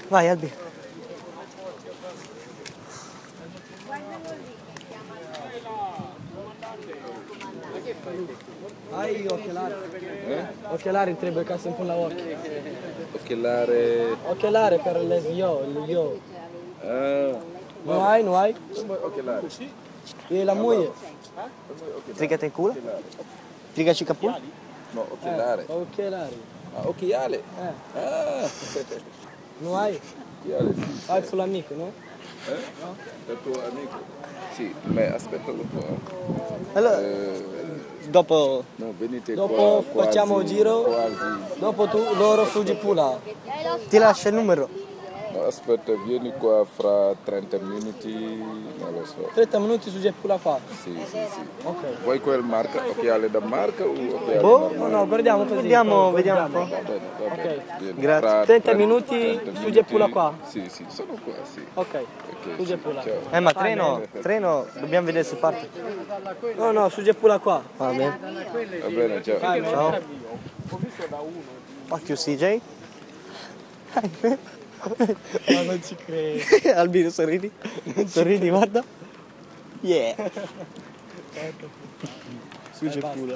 Vai Albi. Hai occhialari? Occhialari trebuie ca să-mi pun la ochi. Occhialare per le io. Nu ai, nu ai? Occhialari. E la muie. Strigate in culo? Strigaci capul? No, occhialare. Occhialari. Ah, occhiale. Ah. Nu ai? Occhiale, sì. Hai sul amico, no? No? È il tuo amico? Sì, ma aspettalo un po'. Allora, dopo No, venite dopo qua, facciamo quasi, un giro. quasi. Dopo tu loro fuggi pula. Ti lascia il numero. No, aspetta, vieni qua fra 30 minuti, non lo so. 30 minuti su pula qua. Sì. Ok. Vuoi quel marca, occhiale da marca o occhiale Boh, normale? no, guardiamo così. Vediamo un po'. Va bene. Ok. Vieni, Grazie. fra 30 minuti su pula qua. Sì, sono qua, sì. Ok. Ok, Su pula. ciao. Ma treno, dobbiamo vedere se parte. No, su pula qua. Va bene. Va bene, ciao. Ciao. Occhio CJ. Ma non ci credo. Albino, sorridi. Sorridi, guarda. Yeah. Su pula.